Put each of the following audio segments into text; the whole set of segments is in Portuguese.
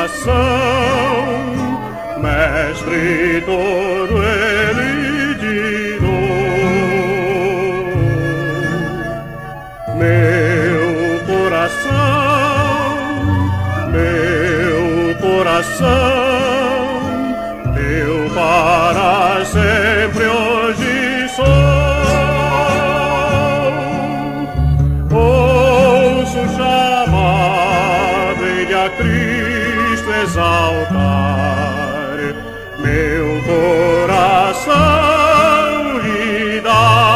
coração, mestre, todo ele dirou. Meu coração, teu para sempre hoje sou. Ouço chamado e a Cristo exaltar, meu coração lhe dar.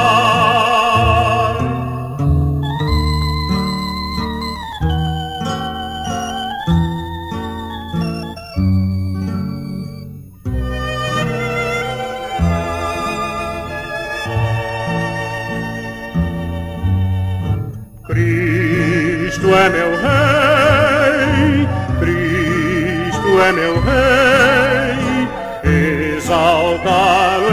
Cristo é meu Rei, Cristo é meu Rei, exaltá-lo